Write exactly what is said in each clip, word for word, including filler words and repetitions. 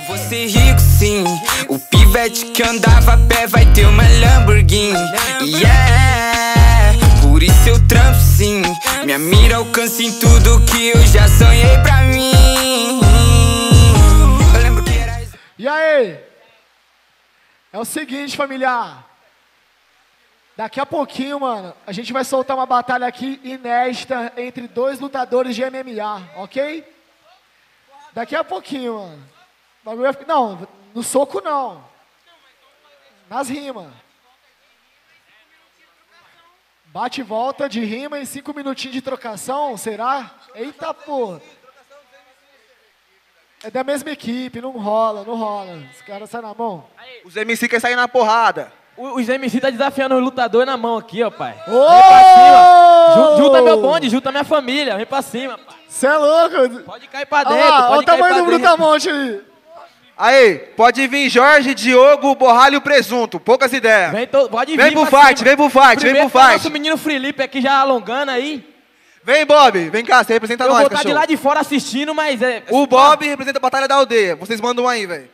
Vou ser rico sim, o pivete que andava a pé vai ter uma Lamborghini. Yeah, por isso eu trampo sim, minha mira alcança em tudo que eu já sonhei pra mim. Eu lembro que era... E aí? É o seguinte, familiar. Daqui a pouquinho, mano, a gente vai soltar uma batalha aqui inédita entre dois lutadores de M M A, ok? Daqui a pouquinho, mano. O bagulho vai ficar... Não, no soco não. Nas rimas. Bate e volta de rima e cinco minutinhos de trocação, será? Eita porra. É da mesma equipe, não rola, não rola. Os caras saem na mão. Os M C querem sair na porrada. Os M C tá desafiando o lutador na mão aqui, ó, pai. Ô! Vem pra cima. Junta meu bonde, junta minha família. Vem pra cima, pai. Cê é louco. Pode cair pra dentro, Olha lá, pode olha o cair tamanho pra do dentro. Brutamonte aí. Aí, pode vir Jorge, Diogo, Borralho e o Presunto. Poucas ideias. Vem, to... pode vir Vem pro pra fight, cima. vem pro fight, Primeiro vem pro tá fight. nosso menino Felipe aqui já alongando aí. Vem, Bob. Vem cá, você representa Eu nós, vou estar de cachorro. lá de fora assistindo, mas é... O Bob representa a Batalha da Aldeia. Vocês mandam um aí, velho.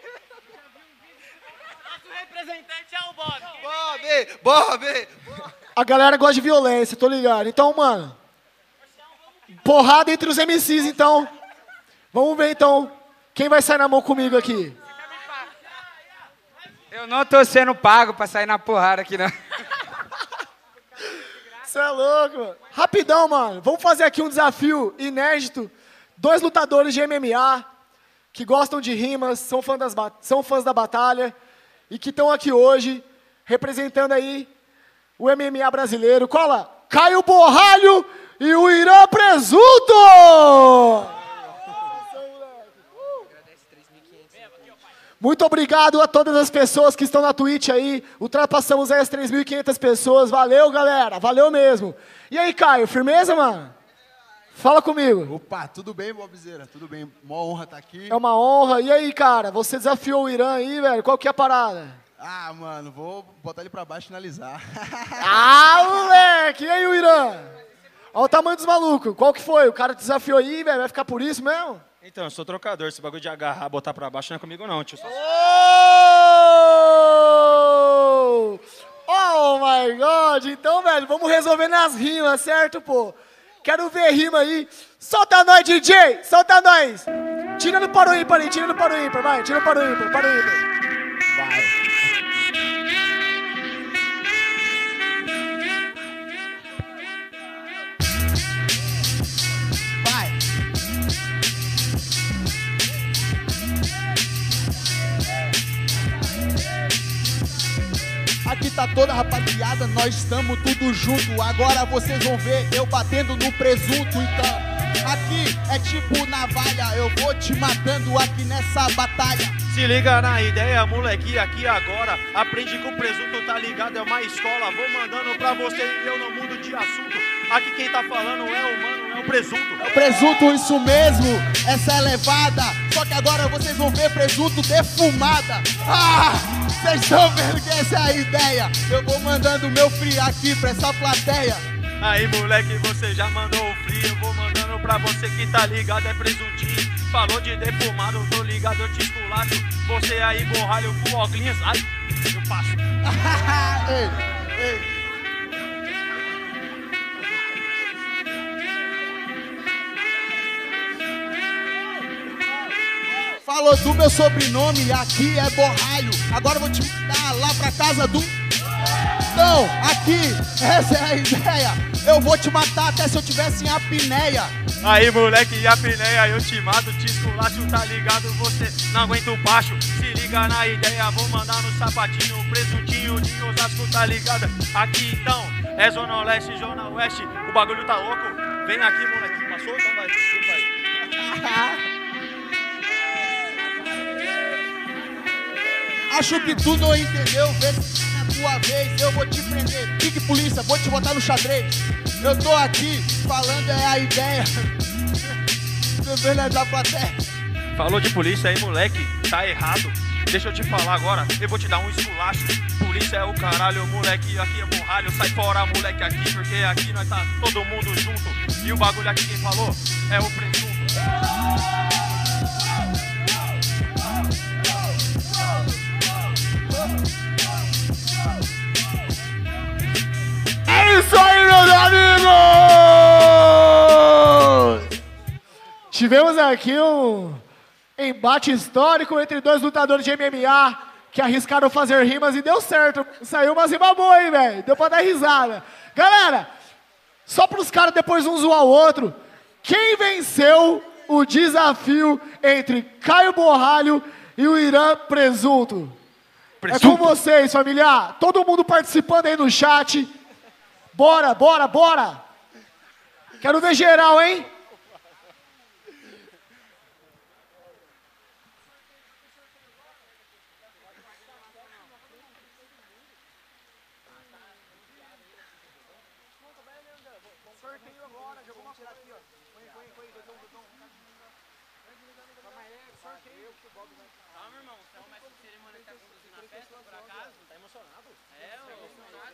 Nosso representante é o Bob. Bob, Bob. A galera gosta de violência, tô ligado. Então, mano, porrada entre os M Cs, então. Vamos ver, então, quem vai sair na mão comigo aqui. Eu não tô sendo pago pra sair na porrada aqui, não. Você é louco, mano. Rapidão, mano. Vamos fazer aqui um desafio inédito. Dois lutadores de M M A que gostam de rimas, são, fã das são fãs da batalha e que estão aqui hoje representando aí o M M A brasileiro. Cola, Caio Borralho e o Irã Presunto! Muito obrigado a todas as pessoas que estão na Twitch aí. Ultrapassamos aí as três mil e quinhentas pessoas. Valeu, galera. Valeu mesmo. E aí, Caio, firmeza, mano? Fala comigo. Opa, tudo bem, Bobzeira? Tudo bem? Uma honra estar aqui. É uma honra. E aí, cara, você desafiou o Irã aí, velho? Qual que é a parada? Ah, mano, vou botar ele pra baixo e finalizar. Ah, moleque! E aí, o Irã? Olha o tamanho dos malucos. Qual que foi? O cara te desafiou aí, velho? Vai ficar por isso mesmo? Então, eu sou trocador. Esse bagulho de agarrar, botar pra baixo não é comigo, não, tio. Oh! Oh, my God! Então, velho, vamos resolver nas rimas, certo, pô? Quero ver rima aí. Solta nós, D J! Solta nós! Tira no para o ímpar aí, tira no para o ímpar, vai. Tira no para o ímpar, para o ímpar. Vai. Aqui tá toda a rapaziada, nós estamos tudo junto. Agora vocês vão ver eu batendo no presunto. Então, aqui é tipo navalha, eu vou te matando aqui nessa batalha. Se liga na ideia, moleque, aqui agora. Aprende com o presunto, tá ligado? É uma escola. Vou mandando pra você e eu não mudo de assunto. Aqui quem tá falando é o mano, é o presunto. É o presunto, isso mesmo, essa é levada. Só que agora vocês vão ver presunto defumada. Ah, vocês estão vendo que essa é a ideia. Eu vou mandando o meu free aqui pra essa plateia. Aí, moleque, você já mandou o free. Eu vou mandando pra você que tá ligado, é presuntinho. Falou de defumado, tô ligado, eu te esculacho. Você aí, borralho, com óculos, ai, eu passo. Ei, ei. Falou do meu sobrenome, aqui é Borralho. Agora eu vou te mandar lá pra casa do... Não, aqui, essa é a ideia. Eu vou te matar até se eu tivesse em apneia. Aí, moleque, e a pineia, eu te mato, te esculacho, tá ligado? Você não aguenta o baixo. Se liga na ideia, vou mandar no sapatinho, presuntinho de Osasco, tá ligado? Aqui, então, é Zona Leste, Zona Oeste, o bagulho tá louco. Vem aqui, moleque. Passou? Então vai, desculpa aí. Acho que tu não entendeu, vê se na tua vez eu vou te prender. Fique polícia, vou te botar no xadrez. Eu tô aqui falando é a ideia. Tô vendo da plateia. Falou de polícia aí, moleque, tá errado. Deixa eu te falar agora, eu vou te dar um esculacho. Polícia é o caralho, moleque, aqui é borralho. Sai fora, moleque, aqui, porque aqui nós tá todo mundo junto. E o bagulho aqui quem falou é o presunto. Tivemos aqui um embate histórico entre dois lutadores de M M A que arriscaram fazer rimas e deu certo. Saiu umas rimas boas, hein, velho? Deu pra dar risada. Galera, só pros caras depois um zoar o outro, quem venceu o desafio entre Caio Borralho e o Irã Presunto? Presunto. É com vocês, familiar. Todo mundo participando aí no chat. Bora, bora, bora. Quero ver geral, hein? Calma, irmão. Você é o mestre de cerimônia que tá conduzindo a festa, por acaso? Tá emocionado? É, emocionado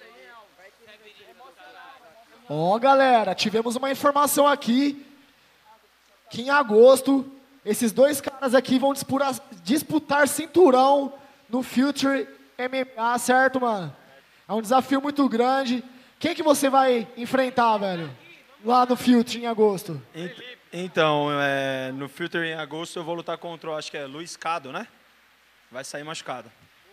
aí, ó. Ó, galera, tivemos uma informação aqui que em agosto esses dois caras aqui vão disputar, disputar cinturão no Future M M A, certo, mano? É um desafio muito grande. Quem que você vai enfrentar, velho? Lá no Future em agosto. Então, é, no Future em agosto eu vou lutar contra, acho que é Luiz Cado, né? Vai sair machucado.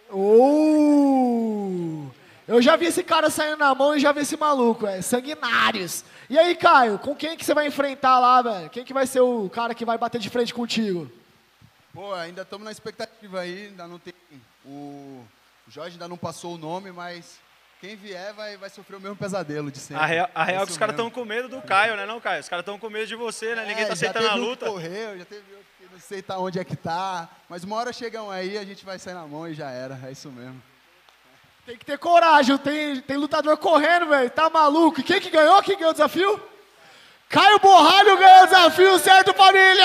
Uh, eu já vi esse cara saindo na mão e já vi esse maluco, é sanguinários. E aí, Caio, com quem que você vai enfrentar lá, velho? Quem que vai ser o cara que vai bater de frente contigo? Pô, ainda estamos na expectativa aí, ainda não tem... O Jorge ainda não passou o nome, mas quem vier vai, vai sofrer o mesmo pesadelo de sempre. A real, a real é que os caras mesmo. estão com medo do Caio, né não, Caio? Os caras estão com medo de você, né? Ninguém É, tá já aceitando a teve um luta. que correu, já teve outro que não sei tá onde é que tá, mas uma hora chegam aí, a gente vai sair na mão e já era, é isso mesmo. Tem que ter coragem, tem, tem lutador correndo, velho, tá maluco. E quem que ganhou? Quem ganhou o desafio? Caio Borralho ganhou o desafio, certo, família?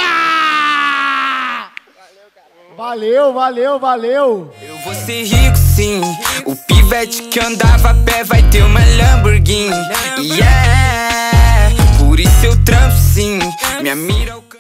Valeu, valeu, valeu. Eu vou ser rico sim. O pivete que andava a pé vai ter uma Lamborghini. Yeah, por isso eu trampo sim. Minha mira alcança.